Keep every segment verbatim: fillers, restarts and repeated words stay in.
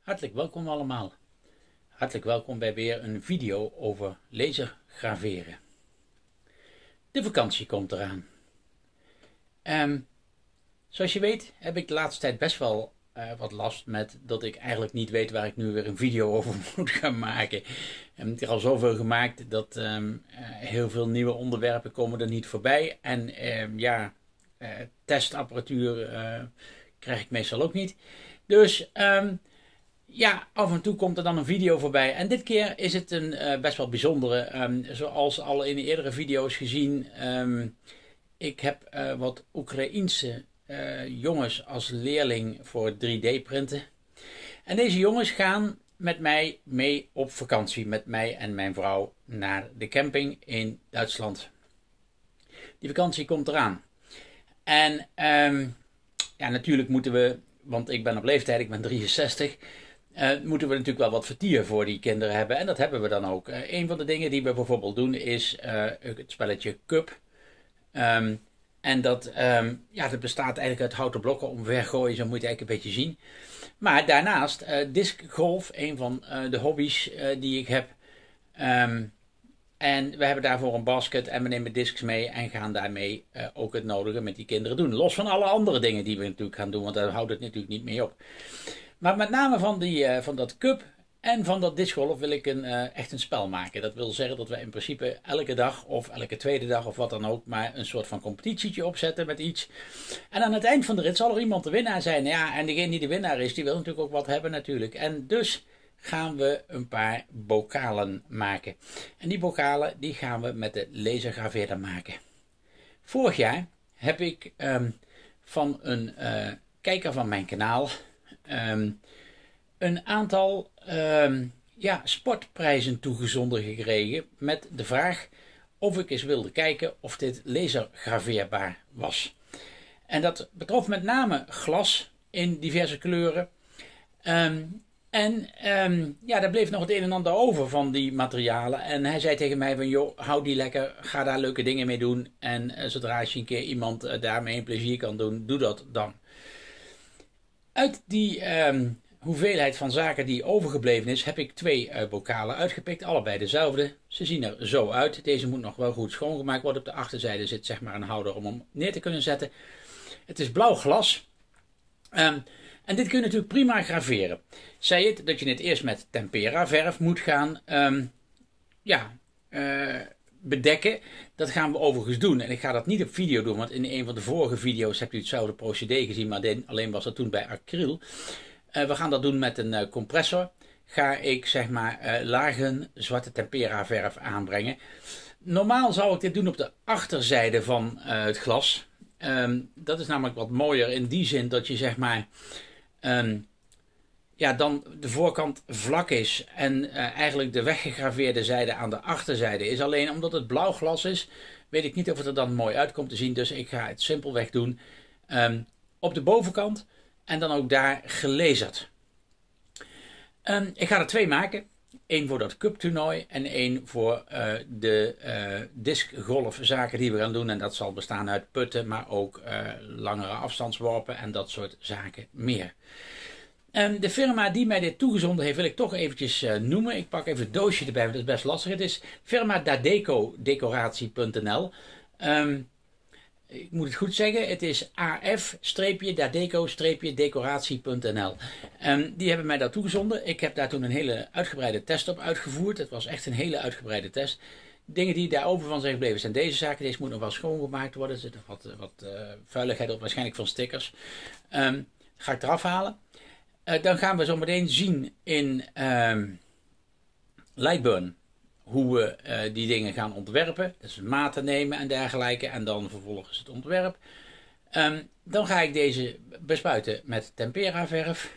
Hartelijk welkom allemaal. Hartelijk welkom bij weer een video over lasergraveren. De vakantie komt eraan. Um, zoals je weet heb ik de laatste tijd best wel uh, wat last met dat ik eigenlijk niet weet waar ik nu weer een video over moet gaan maken. Ik heb er al zoveel gemaakt dat um, uh, heel veel nieuwe onderwerpen komen er niet voorbij. En um, ja, uh, testapparatuur uh, krijg ik meestal ook niet. Dus... Um, Ja, af en toe komt er dan een video voorbij. En dit keer is het een uh, best wel bijzondere. Um, zoals al in de eerdere video's gezien. Um, ik heb uh, wat Oekraïense uh, jongens als leerling voor drie D printen. En deze jongens gaan met mij mee op vakantie. Met mij en mijn vrouw naar de camping in Duitsland. Die vakantie komt eraan. En um, ja, natuurlijk moeten we, want ik ben op leeftijd, ik ben drieënzestig... Uh, moeten we natuurlijk wel wat vertier voor die kinderen hebben. En dat hebben we dan ook. Uh, een van de dingen die we bijvoorbeeld doen is uh, het spelletje Cup. Um, en dat, um, ja, dat bestaat eigenlijk uit houten blokken omvergooien. Zo moet je het eigenlijk een beetje zien. Maar daarnaast uh, discgolf, een van uh, de hobby's uh, die ik heb. Um, en we hebben daarvoor een basket en we nemen discs mee en gaan daarmee uh, ook het nodige met die kinderen doen. Los van alle andere dingen die we natuurlijk gaan doen, want daar houdt het natuurlijk niet mee op. Maar met name van, die, uh, van dat cup en van dat discgolf wil ik een, uh, echt een spel maken. Dat wil zeggen dat we in principe elke dag of elke tweede dag of wat dan ook maar een soort van competitietje opzetten met iets. En aan het eind van de rit zal er iemand de winnaar zijn. Ja, en degene die de winnaar is, die wil natuurlijk ook wat hebben natuurlijk. En dus gaan we een paar bokalen maken. En die bokalen die gaan we met de lasergraveerder maken. Vorig jaar heb ik um, van een uh, kijker van mijn kanaal... Um, een aantal um, ja, sportprijzen toegezonden gekregen met de vraag of ik eens wilde kijken of dit lasergraveerbaar was. En dat betrof met name glas in diverse kleuren. Um, en um, ja, daar bleef nog het een en ander over van die materialen. En hij zei tegen mij van, joh, hou die lekker, ga daar leuke dingen mee doen. En uh, zodra je een keer iemand uh, daarmee een plezier kan doen, doe dat dan. Uit die um, hoeveelheid van zaken die overgebleven is, heb ik twee uh, bokalen uitgepikt. Allebei dezelfde. Ze zien er zo uit. Deze moet nog wel goed schoongemaakt worden. Op de achterzijde zit zeg maar een houder om hem neer te kunnen zetten. Het is blauw glas. Um, en dit kun je natuurlijk prima graveren. Zij het dat je het eerst met tempera verf moet gaan um, ja, uh, bedekken. Dat gaan we overigens doen. En ik ga dat niet op video doen, want in een van de vorige video's hebt u hetzelfde procedé gezien, maar alleen was dat toen bij acryl. Uh, we gaan dat doen met een uh, compressor. Ga ik zeg maar uh, lagen zwarte tempera verf aanbrengen. Normaal zou ik dit doen op de achterzijde van uh, het glas. Um, dat is namelijk wat mooier in die zin dat je zeg maar um, ja, dan de voorkant vlak is en uh, eigenlijk de weggegraveerde zijde aan de achterzijde is. Alleen omdat het blauw glas is, weet ik niet of het er dan mooi uit komt te zien. Dus ik ga het simpelweg doen um, op de bovenkant en dan ook daar gelazerd. Um, ik ga er twee maken. Eén voor dat cup toernooi en één voor uh, de uh, discgolfzaken die we gaan doen. En dat zal bestaan uit putten, maar ook uh, langere afstandsworpen en dat soort zaken meer. Um, de firma die mij dit toegezonden heeft wil ik toch eventjes uh, noemen. Ik pak even het doosje erbij, want dat is best lastig. Het is firma dadeco decoratie punt n l. Um, ik moet het goed zeggen, het is a f dadeco decoratie punt n l. Um, die hebben mij dat toegezonden. Ik heb daar toen een hele uitgebreide test op uitgevoerd. Het was echt een hele uitgebreide test. Dingen die daarover van zijn gebleven zijn deze zaken. Deze moet nog wel schoongemaakt worden. Er zit nog wat, wat uh, vuiligheid op, waarschijnlijk van stickers. Um, ga ik eraf halen. Uh, dan gaan we zo meteen zien in um, Lightburn hoe we uh, die dingen gaan ontwerpen. Dus maten nemen en dergelijke. En dan vervolgens het ontwerp. Um, dan ga ik deze bespuiten met tempera verf.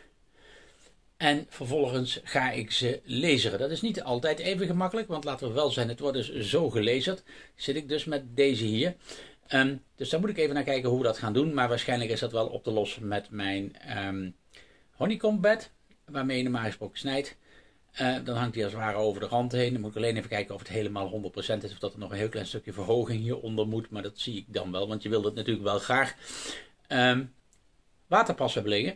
En vervolgens ga ik ze laseren. Dat is niet altijd even gemakkelijk. Want laten we wel zijn, het wordt dus zo gelazerd. Zit ik dus met deze hier. Um, dus daar moet ik even naar kijken hoe we dat gaan doen. Maar waarschijnlijk is dat wel op te lossen met mijn um, honeycomb bed. Waarmee je normaal gesproken snijdt. Uh, dan hangt hij als het ware over de rand heen. Dan moet ik alleen even kijken of het helemaal honderd procent is. Of dat er nog een heel klein stukje verhoging hieronder moet. Maar dat zie ik dan wel. Want je wilt het natuurlijk wel graag um, waterpas hebben liggen.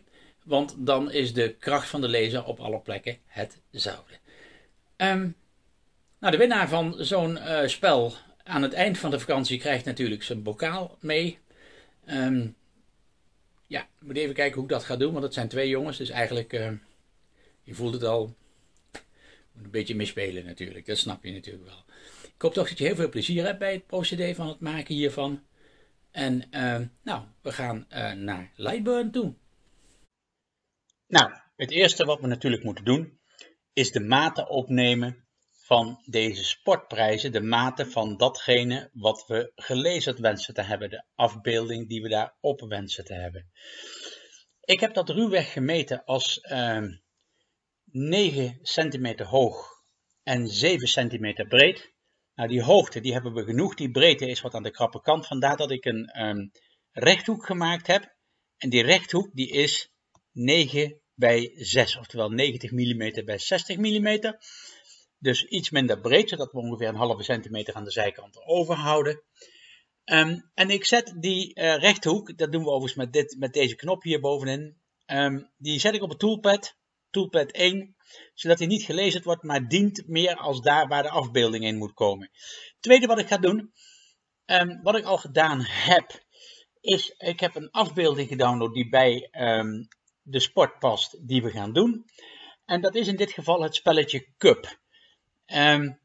want dan is de kracht van de laser op alle plekken hetzelfde. Um, nou, de winnaar van zo'n uh, spel aan het eind van de vakantie krijgt natuurlijk zijn bokaal mee. Um, ja, ik moet even kijken hoe ik dat ga doen, want het zijn twee jongens, dus eigenlijk, uh, je voelt het al, moet een beetje meespelen natuurlijk, dat snap je natuurlijk wel. Ik hoop toch dat je heel veel plezier hebt bij het procedé van het maken hiervan. En uh, nou, we gaan uh, naar Lightburn toe. Nou, het eerste wat we natuurlijk moeten doen, is de maten opnemen van deze sportprijzen. De maten van datgene wat we gelezerd wensen te hebben. De afbeelding die we daarop wensen te hebben. Ik heb dat ruwweg gemeten als uh, negen centimeter hoog en zeven centimeter breed. Nou, die hoogte die hebben we genoeg, die breedte is wat aan de krappe kant. Vandaar dat ik een um, rechthoek gemaakt heb. En die rechthoek die is negen bij zes, oftewel negentig millimeter bij zestig millimeter. Dus iets minder breed, zodat we ongeveer een halve centimeter aan de zijkanten overhouden. Um, en ik zet die uh, rechthoek, dat doen we overigens met, dit, met deze knop hier bovenin. Um, die zet ik op het toolpad, toolpad één. Zodat hij niet gelezen wordt, maar dient meer als daar waar de afbeelding in moet komen. Het tweede wat ik ga doen, um, wat ik al gedaan heb, is ik heb een afbeelding gedownload die bij um, de sport past die we gaan doen. En dat is in dit geval het spelletje Cup. Um,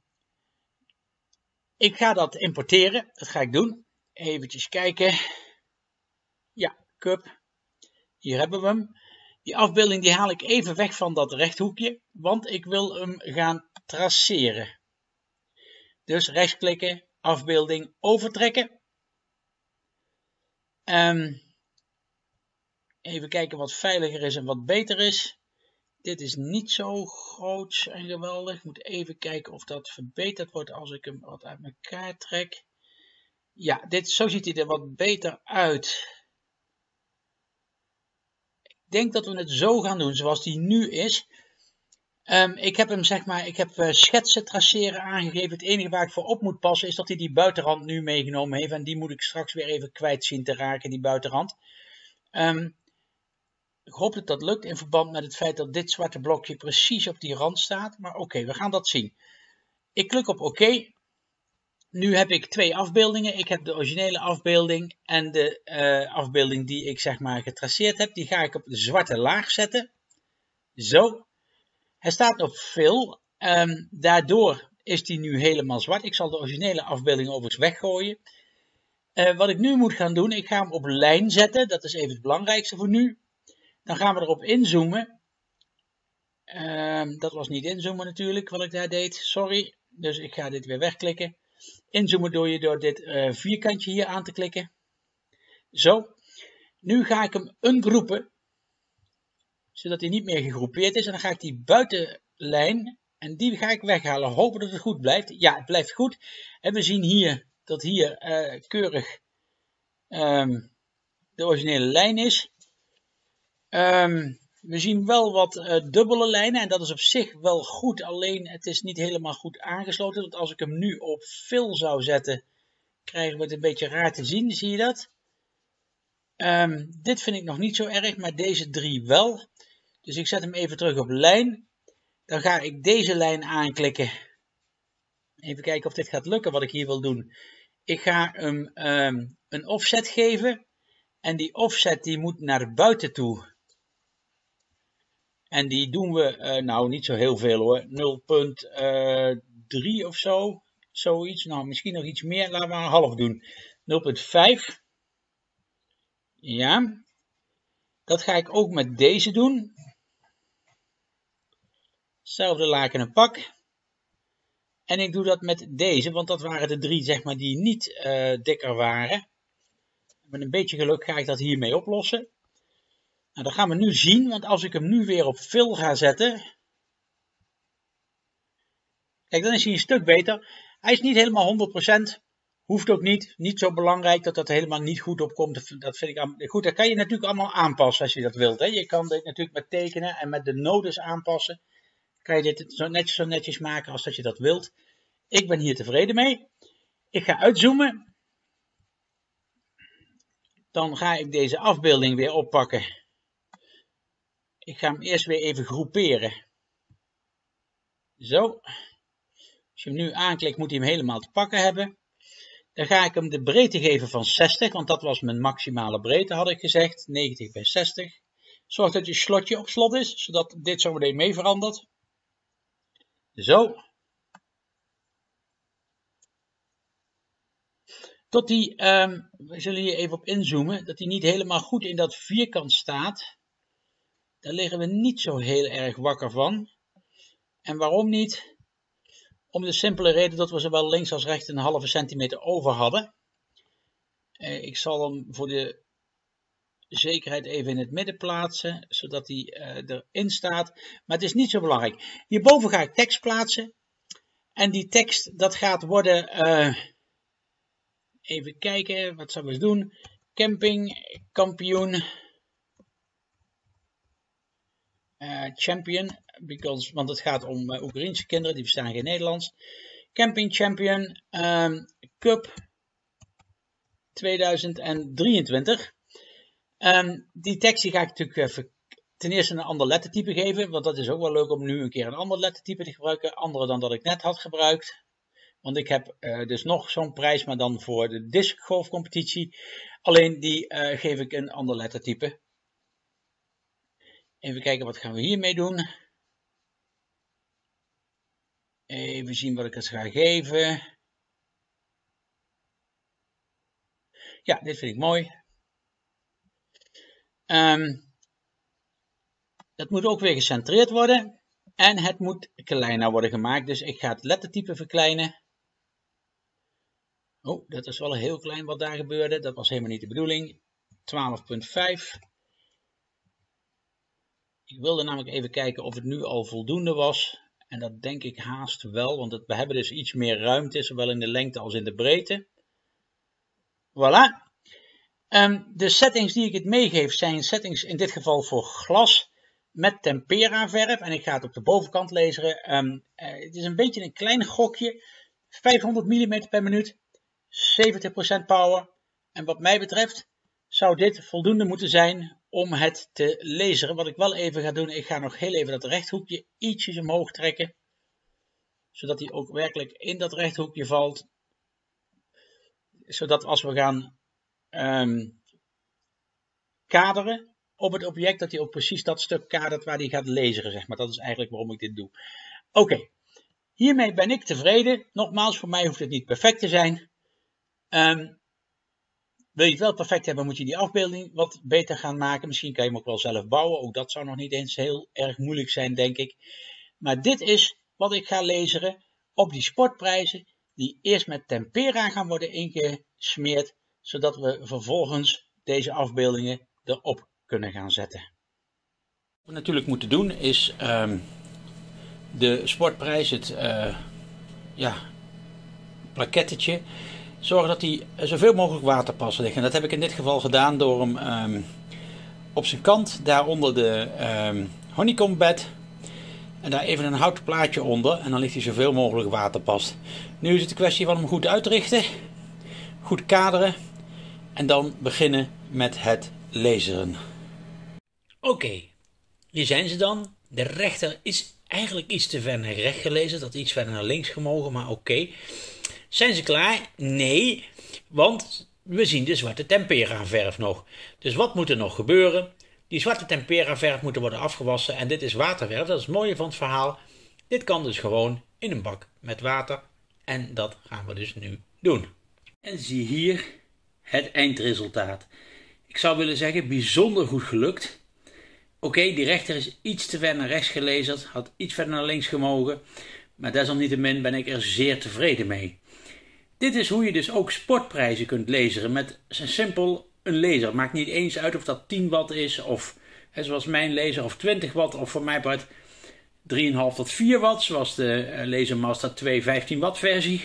ik ga dat importeren, dat ga ik doen. Eventjes kijken. Ja, Cup. Hier hebben we hem. Die afbeelding die haal ik even weg van dat rechthoekje, want ik wil hem gaan traceren. Dus rechtsklikken, afbeelding, overtrekken. Um, even kijken wat veiliger is en wat beter is. Dit is niet zo groot en geweldig. Ik moet even kijken of dat verbeterd wordt als ik hem wat uit elkaar trek. Ja, dit, zo ziet hij er wat beter uit. Ik denk dat we het zo gaan doen zoals die nu is. Um, ik heb hem zeg maar, ik heb uh, schetsen traceren aangegeven. Het enige waar ik voor op moet passen is dat hij die buitenrand nu meegenomen heeft. En die moet ik straks weer even kwijt zien te raken, die buitenrand. Um, ik hoop dat dat lukt in verband met het feit dat dit zwarte blokje precies op die rand staat. Maar oké, okay, we gaan dat zien. Ik klik op oké. Okay. Nu heb ik twee afbeeldingen. Ik heb de originele afbeelding en de uh, afbeelding die ik zeg maar getraceerd heb. Die ga ik op de zwarte laag zetten. Zo. Hij staat op fill. Um, daardoor is die nu helemaal zwart. Ik zal de originele afbeelding overigens weggooien. Uh, wat ik nu moet gaan doen, ik ga hem op lijn zetten. Dat is even het belangrijkste voor nu. Dan gaan we erop inzoomen. Um, dat was niet inzoomen natuurlijk, wat ik daar deed. Sorry. Dus ik ga dit weer wegklikken. Inzoomen door je door dit uh, vierkantje hier aan te klikken. Zo. Nu ga ik hem ungroepen. Zodat hij niet meer gegroepeerd is. En dan ga ik die buitenlijn. En die ga ik weghalen. Hopen dat het goed blijft. Ja, het blijft goed. En we zien hier dat hier uh, keurig um, de originele lijn is. Um, we zien wel wat uh, dubbele lijnen. En dat is op zich wel goed. Alleen het is niet helemaal goed aangesloten. Want als ik hem nu op fill zou zetten. Krijgen we het een beetje raar te zien. Zie je dat? Um, dit vind ik nog niet zo erg. Maar deze drie wel. Dus ik zet hem even terug op lijn. Dan ga ik deze lijn aanklikken. Even kijken of dit gaat lukken wat ik hier wil doen. Ik ga hem um, een offset geven. En die offset die moet naar buiten toe. En die doen we, uh, nou niet zo heel veel hoor. nul komma drie of zo. Zoiets. Nou misschien nog iets meer. Laten we een half doen. nul komma vijf. Ja. Dat ga ik ook met deze doen. Hetzelfde laken en pak. En ik doe dat met deze, want dat waren de drie zeg maar die niet uh, dikker waren. Met een beetje geluk ga ik dat hiermee oplossen. Nou, dat gaan we nu zien, want als ik hem nu weer op fill ga zetten. Kijk, dan is hij een stuk beter. Hij is niet helemaal honderd procent. Hoeft ook niet. Niet zo belangrijk dat dat helemaal niet goed opkomt. Dat vind ik goed. Dat kan je natuurlijk allemaal aanpassen als je dat wilt. Hè. Je kan dit natuurlijk met tekenen en met de nodes aanpassen. Kan je dit zo netjes, zo netjes maken als dat je dat wilt. Ik ben hier tevreden mee. Ik ga uitzoomen. Dan ga ik deze afbeelding weer oppakken. Ik ga hem eerst weer even groeperen. Zo. Als je hem nu aanklikt moet hij hem helemaal te pakken hebben. Dan ga ik hem de breedte geven van zestig, want dat was mijn maximale breedte had ik gezegd. negentig bij zestig. Zorg dat je slotje op slot is, zodat dit zo meteen mee verandert. Zo. Tot die, um, we zullen hier even op inzoomen, dat hij niet helemaal goed in dat vierkant staat. Daar liggen we niet zo heel erg wakker van. En waarom niet? Om de simpele reden dat we zowel links als rechts een halve centimeter over hadden. Uh, ik zal hem voor de zekerheid even in het midden plaatsen, zodat hij uh, erin staat. Maar het is niet zo belangrijk. Hierboven ga ik tekst plaatsen. En die tekst, dat gaat worden... Uh, even kijken, wat zullen we doen? Camping, kampioen... Uh, champion, because, want het gaat om uh, Oekraïense kinderen, die verstaan geen Nederlands. Camping Champion um, Cup tweeduizend drieëntwintig. Um, die tekst die ga ik natuurlijk even ten eerste een ander lettertype geven, want dat is ook wel leuk om nu een keer een ander lettertype te gebruiken, andere dan dat ik net had gebruikt. Want ik heb uh, dus nog zo'n prijs, maar dan voor de discgolfcompetitie. Alleen die uh, geef ik een ander lettertype. Even kijken, wat gaan we hiermee doen? Even zien wat ik het ga geven. Ja, dit vind ik mooi. Um, dat moet ook weer gecentreerd worden. En het moet kleiner worden gemaakt. Dus ik ga het lettertype verkleinen. Oh, dat is wel heel klein wat daar gebeurde. Dat was helemaal niet de bedoeling. twaalf punt vijf. Ik wilde namelijk even kijken of het nu al voldoende was. En dat denk ik haast wel, want het, we hebben dus iets meer ruimte, zowel in de lengte als in de breedte. Voilà. Um, de settings die ik het meegeef zijn settings in dit geval voor glas met tempera verf. En ik ga het op de bovenkant lezen. Um, uh, het is een beetje een klein gokje. vijfhonderd millimeter per minuut. zeventig procent power. En wat mij betreft zou dit voldoende moeten zijn om het te lezen. Wat ik wel even ga doen, ik ga nog heel even dat rechthoekje ietsjes omhoog trekken. Zodat hij ook werkelijk in dat rechthoekje valt. Zodat als we gaan um, kaderen op het object, dat hij ook precies dat stuk kadert waar hij gaat lezen, zeg maar. Dat is eigenlijk waarom ik dit doe. Oké, okay. Hiermee ben ik tevreden. Nogmaals, voor mij hoeft het niet perfect te zijn. Um, Wil je het wel perfect hebben, moet je die afbeelding wat beter gaan maken. Misschien kan je hem ook wel zelf bouwen. Ook dat zou nog niet eens heel erg moeilijk zijn, denk ik. Maar dit is wat ik ga lezen op die sportprijzen. Die eerst met tempera gaan worden ingesmeerd. Zodat we vervolgens deze afbeeldingen erop kunnen gaan zetten. Wat we natuurlijk moeten doen is um, de sportprijs, het uh, ja, plakettetje. Zorg dat hij zoveel mogelijk waterpas ligt. En dat heb ik in dit geval gedaan door hem um, op zijn kant, daaronder de um, honeycombed. En daar even een houten plaatje onder. En dan ligt hij zoveel mogelijk waterpas. Nu is het een kwestie van hem goed uitrichten. Goed kaderen. En dan beginnen met het lezen. Oké, okay, hier zijn ze dan. De rechter is eigenlijk iets te ver naar rechts gelezen. Dat iets verder naar links gemogen, maar oké. Okay. Zijn ze klaar? Nee, want we zien de zwarte tempera verf nog. Dus wat moet er nog gebeuren? Die zwarte tempera verf moet worden afgewassen en dit is waterverf. Dat is het mooie van het verhaal. Dit kan dus gewoon in een bak met water en dat gaan we dus nu doen. En zie hier het eindresultaat. Ik zou willen zeggen bijzonder goed gelukt. Oké, okay, die rechter is iets te ver naar rechts gelezen, had iets verder naar links gemogen. Maar desalniettemin ben ik er zeer tevreden mee. Dit is hoe je dus ook sportprijzen kunt lezen met simpel een laser. Maakt niet eens uit of dat tien watt is of hè, zoals mijn laser of twintig watt of voor mij part drie komma vijf tot vier watt zoals de Laser Master twee vijftien watt versie.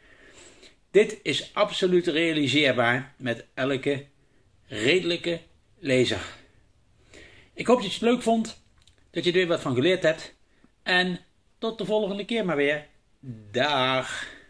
Dit is absoluut realiseerbaar met elke redelijke laser. Ik hoop dat je het leuk vond, dat je er weer wat van geleerd hebt en tot de volgende keer maar weer. Dag!